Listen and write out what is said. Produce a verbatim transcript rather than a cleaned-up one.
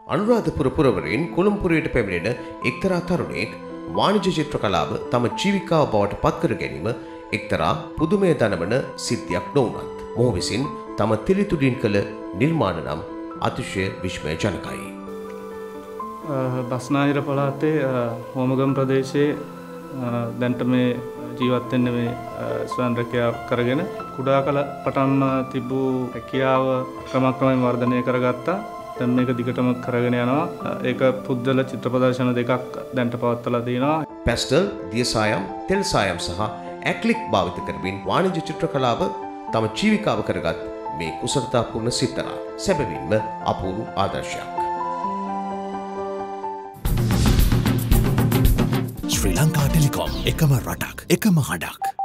අනුරාධපුර පුරවරයෙන් කොළඹපුරයට පැමිණෙන එක්තරා තරුණයෙක් වාණිජ්‍ය චිත්‍ර කලාව තම ජීවිකාව බවට පත්කර ගැනීම එක්තරා පුදුමය දනවන සිද්ධියක් නොවුනත් මොහු විසින් තම තිලිතුඩින් කළ නිර්මාණ නම් අතිශය විස්මයජනකයි. බස්නාහිර පළාතේ හෝමගම් ප්‍රදේශයේ දැන්ට මේ ජීවත් වෙන්න මේ ස්වයං රැකියාව කරගෙන කුඩා කල පටන්ම තිබූ හැකියාව ක්‍රමක්‍රමයෙන් වර්ධනය කරගත්තා. දැන් මේක දිගටම කරගෙන යනවා. ඒක පුද්ගල චිත්‍ර ප්‍රදර්ශන දෙකක් දැන්ට පවත්වලා තියෙනවා. පැස්ටල්, දිය සායම්, තෙල් සායම් සහ ඇක්ලික් භාවිත කරමින් වාණිජ්‍ය චිත්‍ර කලාව තම ජීවිකාව කරගත් මේ කුසලතාපූර්ණ සිත්තලා සැබවින්ම අපූර්ව ආදර්ශයක්. ශ්‍රී ලංකා ටෙලිකොම් එකම රටක් එකම හඩක්.